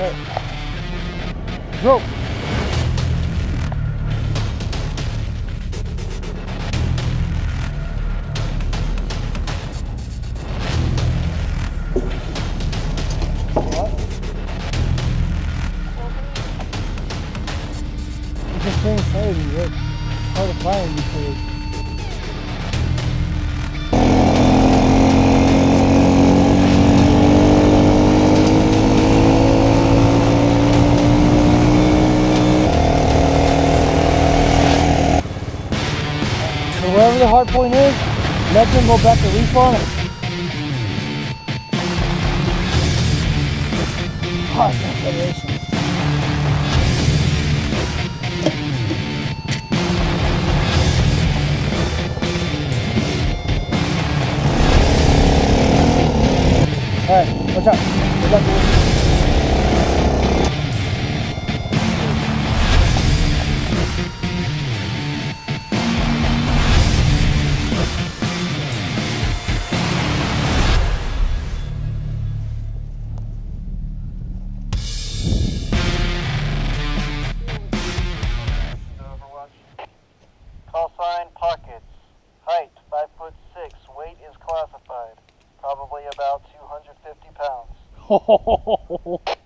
Go. It's just staying inside of you, right? It's hard to find because wherever the hard point is, let them go back to respawn. Hard acceleration. Alright, watch out. Good luck, dude. Call sign Pockets. Height 5'6". Weight is classified. Probably about 250 pounds.